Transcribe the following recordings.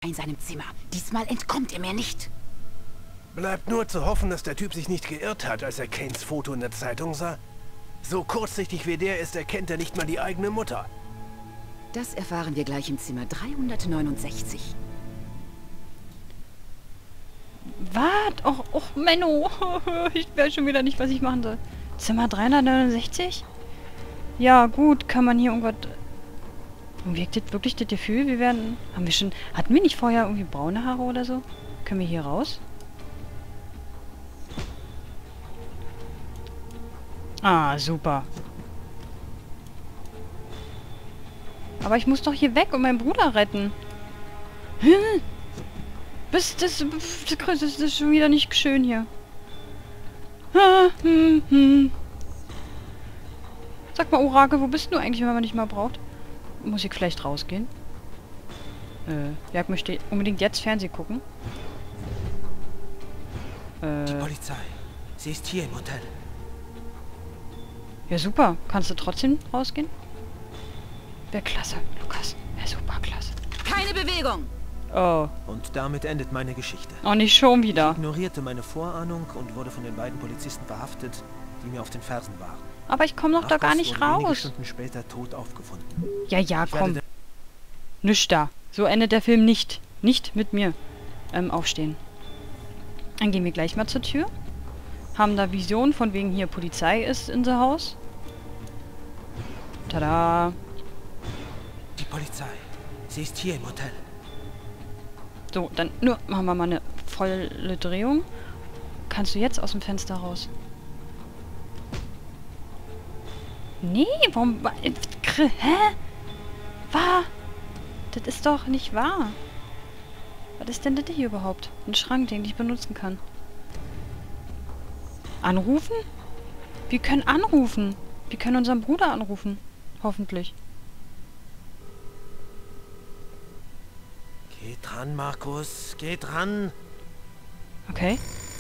in seinem Zimmer. Diesmal entkommt er mir nicht. Bleibt nur zu hoffen, dass der Typ sich nicht geirrt hat, als er Kanes Foto in der Zeitung sah. So kurzsichtig wie der ist, erkennt er nicht mal die eigene Mutter. Das erfahren wir gleich im Zimmer 369. Was? Och, Menno. Ich weiß schon wieder nicht, was ich machen soll. Zimmer 369? Ja, gut, kann man hier irgendwas... Wirkt das wirklich das Gefühl, wir werden... Hatten wir nicht vorher irgendwie braune Haare oder so? Können wir hier raus? Ah, super. Aber ich muss doch hier weg und meinen Bruder retten. Das ist schon wieder nicht schön hier. Sag mal, Orakel, wo bist du eigentlich, wenn man dich mal braucht? Muss ich vielleicht rausgehen? Ja, ich möchte unbedingt jetzt Fernsehen gucken. Die Polizei. Sie ist hier im Hotel. Ja, super. Kannst du trotzdem rausgehen? Wäre klasse, Lukas. Wäre super klasse. Keine Bewegung! Oh. Und damit endet meine Geschichte. Oh, nicht schon Ich wieder. ignorierte meine Vorahnung und wurde von den beiden Polizisten verhaftet, die mir auf den Fersen waren. Aber ich komme doch da gar nicht wurde wenige raus. Stunden später tot aufgefunden. Ja, Ich komm. werde Nisch da. So endet der Film nicht. Nicht mit mir. Aufstehen. Dann gehen wir gleich mal zur Tür. Haben da Visionen von wegen hier Polizei ist in the Haus. Tada. Die Polizei. Sie ist hier im Hotel. So, dann nur machen wir mal eine volle Drehung. Kannst du jetzt aus dem Fenster raus? Nee, warum... Hä? Wahr? Das ist doch nicht wahr. Was ist denn das hier überhaupt? Ein Schrank, den ich benutzen kann. Anrufen? Wir können anrufen. Wir können unseren Bruder anrufen. Hoffentlich. Geh dran, Markus. Geh dran. Okay.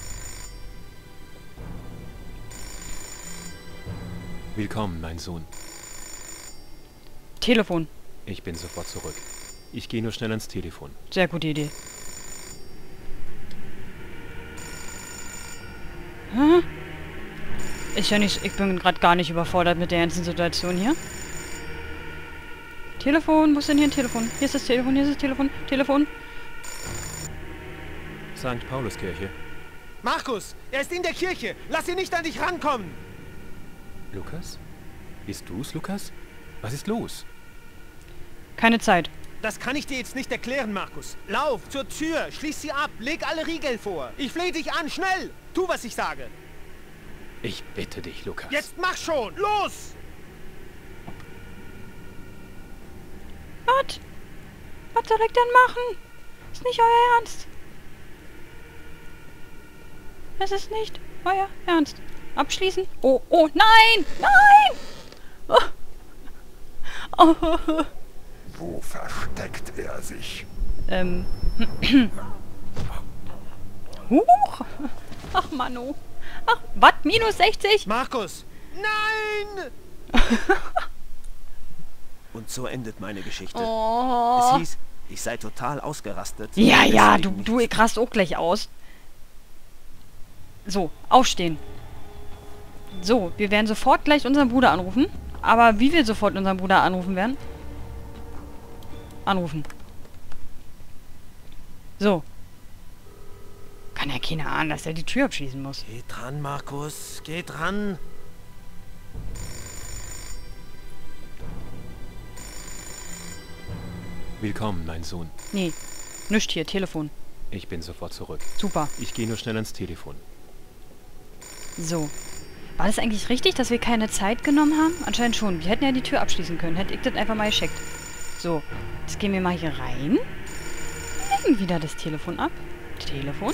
Willkommen, mein Sohn. Telefon. Ich bin sofort zurück. Ich gehe nur schnell ans Telefon. Sehr gute Idee. Hä? Ist ja nicht... Ich bin gerade gar nicht überfordert mit der ganzen Situation hier. Telefon, wo ist denn hier ein Telefon? Hier ist das Telefon, hier ist das Telefon. Telefon. St. Pauluskirche. Markus, er ist in der Kirche. Lass ihn nicht an dich rankommen. Lukas? Bist du's, Lukas? Was ist los? Keine Zeit. Das kann ich dir jetzt nicht erklären, Markus. Lauf zur Tür, schließ sie ab, leg alle Riegel vor. Ich flehe dich an, schnell! Tu, was ich sage. Ich bitte dich, Lukas. Jetzt mach schon! Los! Was? Was soll ich denn machen? Ist nicht euer Ernst. Es ist nicht euer Ernst. Abschließen. Oh, oh, nein! Nein! Oh. Oh. Wo versteckt er sich? Huch! Ach, Mano. Ach, was? Minus 60? Markus! Nein! Und so endet meine Geschichte. Oh. Es hieß, ich sei total ausgerastet. Ja, ja, Deswegen du nichts. rast auch gleich aus. So, aufstehen. So, wir werden sofort gleich unseren Bruder anrufen. Aber wie wir sofort unseren Bruder anrufen werden? Anrufen. So. Kann ja keiner ahnen, dass er die Tür abschließen muss. Geh dran, Markus. Geh dran. Willkommen, mein Sohn. Nee, nischt hier, Telefon. Ich bin sofort zurück. Super. Ich gehe nur schnell ans Telefon. So. War das eigentlich richtig, dass wir keine Zeit genommen haben? Anscheinend schon. Wir hätten ja die Tür abschließen können. Hätte ich das einfach mal gescheckt. So. Jetzt gehen wir mal hier rein. Legen wieder das Telefon ab. Telefon.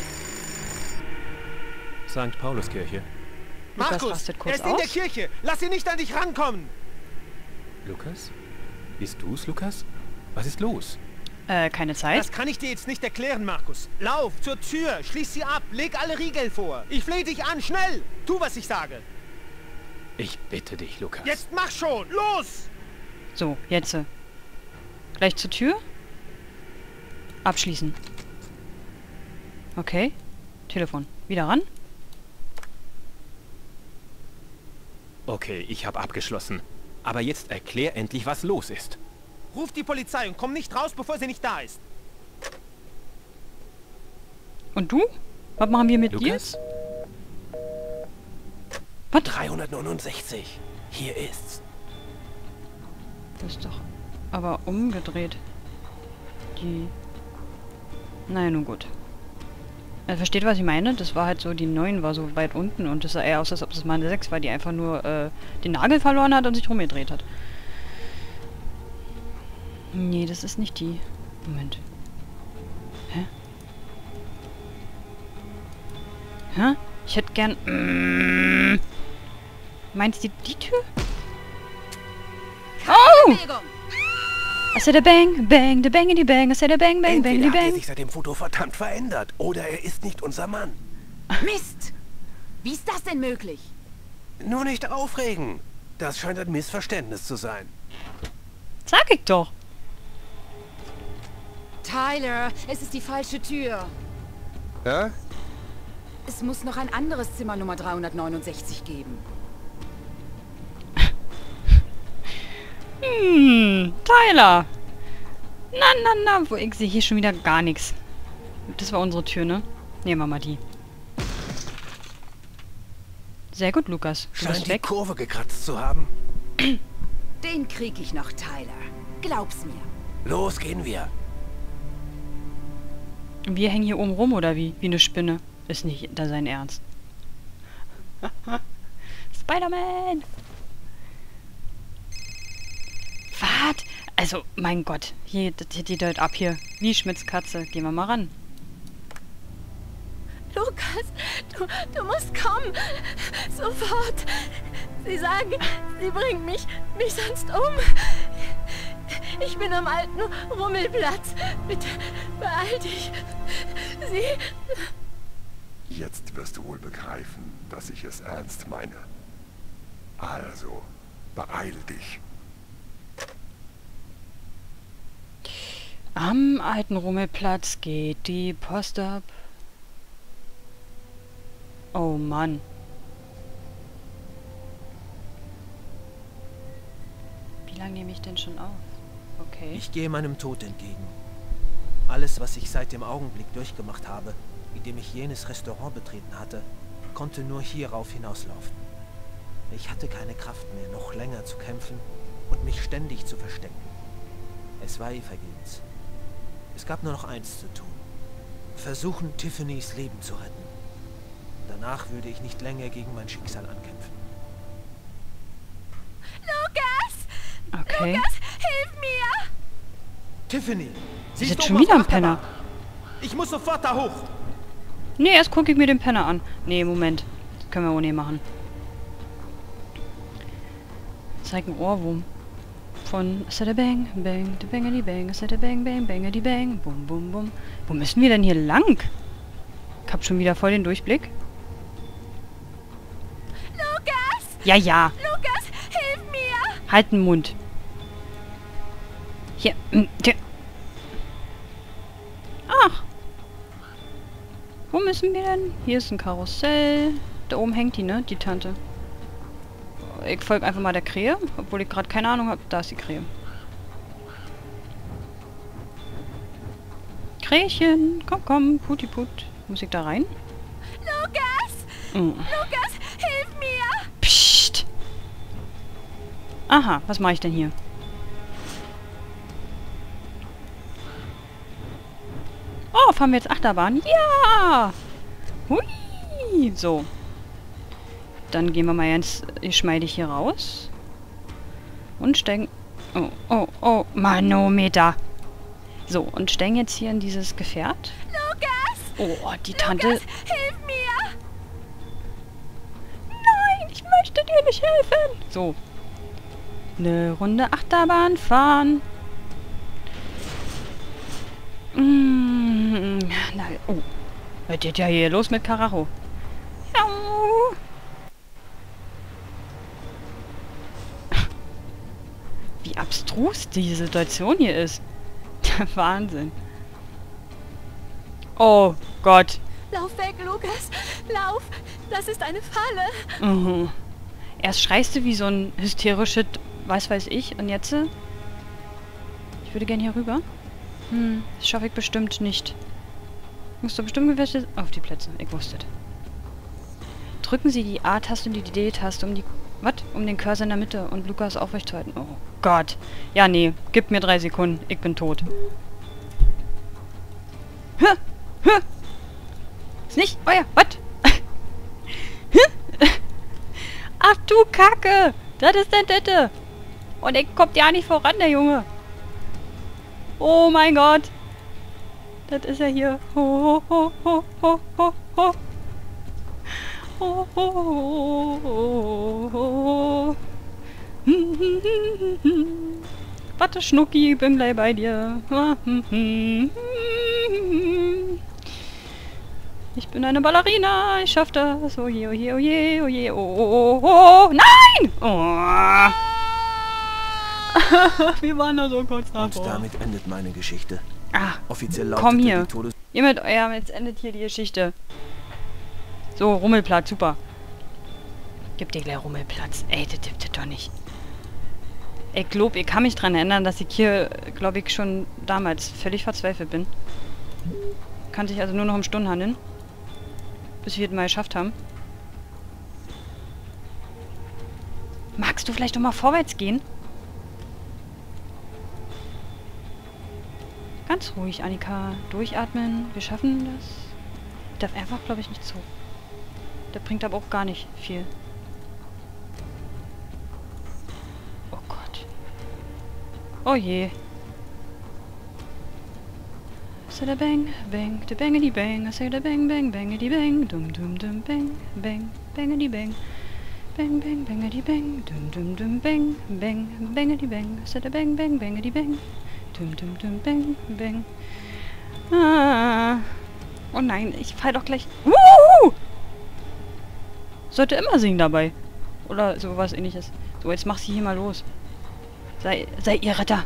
St. Pauluskirche. Lukas Markus, rastet er kurz ist in der aus. Kirche. Lass ihn nicht an dich rankommen. Lukas? Bist du's, Lukas? Was ist los? Keine Zeit. Das kann ich dir jetzt nicht erklären, Markus. Lauf zur Tür, schließ sie ab, leg alle Riegel vor. Ich flehe dich an, schnell! Tu, was ich sage. Ich bitte dich, Lukas. Jetzt mach schon! Los! So, jetzt. Gleich zur Tür. Abschließen. Okay. Telefon. Wieder ran. Okay, ich habe abgeschlossen. Aber jetzt erklär endlich, was los ist. Ruf die Polizei und komm nicht raus, bevor sie nicht da ist. Und du? Was machen wir mit Lukas? dir? Was? 369. Hier ist's. Das ist doch aber umgedreht. Die... Naja, nun gut. Versteht, was ich meine? Das war halt so, die 9 war so weit unten und das sah eher aus, als ob das mal eine 6 war, die einfach nur den Nagel verloren hat und sich rumgedreht hat. Nee, das ist nicht die. Moment. Hä? Hä? Ich hätte gern... Meinst du die Tür? Oh! I said a bang, bang, the bangity bang, I said a bang, bang, bang, Entweder die hat er bang. sich seit dem Foto verdammt verändert oder er ist nicht unser Mann. Mist! Wie ist das denn möglich? Nur nicht aufregen. Das scheint ein Missverständnis zu sein. Sag ich doch. Tyler, es ist die falsche Tür. Ja? Es muss noch ein anderes Zimmer Nummer 369 geben. Tyler. Na. Wo, ich sehe hier schon wieder gar nichts. Das war unsere Tür, ne? Nehmen wir mal die. Sehr gut, Lukas. Du Scheint bist die weg. Kurve gekratzt zu haben. Den krieg ich noch, Tyler. Glaub's mir. Los, gehen wir. Wir hängen hier oben rum, oder wie? Wie eine Spinne. Ist nicht da sein Ernst. Spider-Man! Was? Also, mein Gott. Hier, die deut ab hier. Wie Schmidts Katze. Gehen wir mal ran. Lukas, du musst kommen. Sofort. Sie sagen, sie bringen mich sonst um. Ich bin am alten Rummelplatz. Bitte, beeil dich. Jetzt wirst du wohl begreifen, dass ich es ernst meine. Also, beeil dich. Am alten Rummelplatz geht die Post ab. Oh Mann. Wie lange nehme ich denn schon auf? Okay. Ich gehe meinem Tod entgegen. Alles, was ich seit dem Augenblick durchgemacht habe, mit dem ich jenes Restaurant betreten hatte, konnte nur hierauf hinauslaufen. Ich hatte keine Kraft mehr, noch länger zu kämpfen und mich ständig zu verstecken. Es war vergebens. Es gab nur noch eins zu tun. Versuchen, Tiffany's Leben zu retten. Danach würde ich nicht länger gegen mein Schicksal ankämpfen. Lukas! Okay. Lukas, hilf mir! Tiffany! Sie Ist ist jetzt oben schon auf wieder der ein Penner. Achterbahn. Ich muss sofort da hoch! Nee, erst gucke ich mir den Penner an. Nee, Moment. Das können wir ohne machen. Zeig einen Ohrwurm. Von Sada Bang, Bang, the Bangity Bang, Sada Bang, Bang, Bangity Bang, Bum, Bum, Bum. Wo müssen wir denn hier lang? Ich hab schon wieder voll den Durchblick. Lukas! Ja. Lukas, hilf mir! Halt den Mund. Hier. Ach. Wo müssen wir denn? Hier ist ein Karussell. Da oben hängt die, ne? Die Tante. Ich folge einfach mal der Krähe, obwohl ich gerade keine Ahnung habe. Da ist die Krähe. Krähen, komm, Putiput. Muss ich da rein? Lukas! Lukas, hilf mir! Psst. Aha, was mache ich denn hier? Oh, fahren wir jetzt Achterbahn? Ja! Hui! So. Dann gehen wir mal ganz geschmeidig hier raus. Und steigen... Oh, Manometer. So, und steigen jetzt hier in dieses Gefährt. Lukas! Oh, die Tante... Lukas, hilf mir! Nein, ich möchte dir nicht helfen. So. Eine Runde Achterbahn fahren. Oh. Was geht ja hier los mit Karacho? Au. Wie abstrus diese Situation hier ist. Der Wahnsinn. Oh Gott. Lauf weg, Lukas. Lauf. Das ist eine Falle. Mhm. Erst schreist du wie so ein hysterisches, was weiß ich. Und jetzt? Ich würde gerne hier rüber. Das schaffe ich bestimmt nicht. Musst du bestimmt gewählt auf die Plätze. Ich wusste es. Drücken Sie die A-Taste und die D-Taste, um den Cursor in der Mitte und Lukas aufrecht zu halten. Oh Gott. Ja, nee. Gib mir 3 Sekunden. Ich bin tot. Ist nicht euer... Was? Ach du Kacke. Das ist der Dette. Und ich kommt ja nicht voran, der Junge. Oh mein Gott. Das ist ja hier. Ho, ho, ho, ho, ho, ho. Ho, ho, ho, ho. Warte, Schnucki, ich bin gleich bei dir. Ich bin eine Ballerina, ich schaff das. Oh je, oh je, oh je, oh je, oh, oh, oh, nein! Oh. Wir waren da so kurz davor. Und damit endet meine Geschichte. Ach, Offiziell lautet komm hier. die Todes... Ihr mit eurem, jetzt endet hier die Geschichte. So, Rummelplatz, super. Gib dir gleich Rummelplatz. Ey, das gibt es doch nicht. Ich glaube, ich kann mich dran erinnern, dass ich hier, glaube ich, schon damals völlig verzweifelt bin. Kann sich also nur noch um Stunden handeln. Bis wir es mal geschafft haben. Magst du vielleicht doch mal vorwärts gehen? Ganz ruhig, Annika. Durchatmen. Wir schaffen das. Ich darf einfach, glaube ich, nicht zu. Der bringt aber auch gar nicht viel. Oh Gott. Oh je. Say da bang, bang, da bangity bang. I say da bang, bang, bangity bang. Dum dum dum bang, bang, bangity bang. Bang, bang, bangity bang. Dum dum dum bang, bang, bangity bang. I say da bang, bang, bangity bang. Dum dum dum bang, bang. Ah. Oh nein, ich fall doch gleich. Sollte immer singen dabei. Oder sowas ähnliches. So, jetzt mach sie hier mal los. Sei ihr Retter.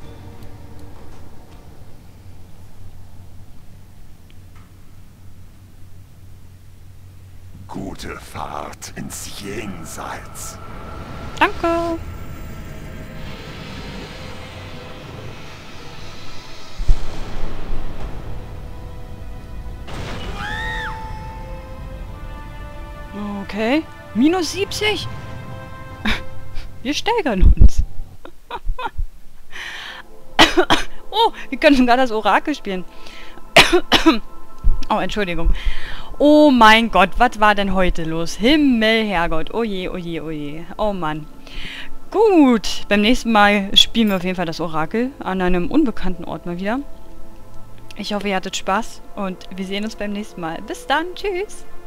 Gute Fahrt ins Jenseits. Danke. Okay. Minus 70. Wir steigern uns. Oh, wir können sogar das Orakel spielen. Oh, Entschuldigung. Oh mein Gott, was war denn heute los? Himmel, Herrgott. Oh je, oh je, oh je. Oh Mann. Gut, beim nächsten Mal spielen wir auf jeden Fall das Orakel an einem unbekannten Ort mal wieder. Ich hoffe, ihr hattet Spaß und wir sehen uns beim nächsten Mal. Bis dann, tschüss.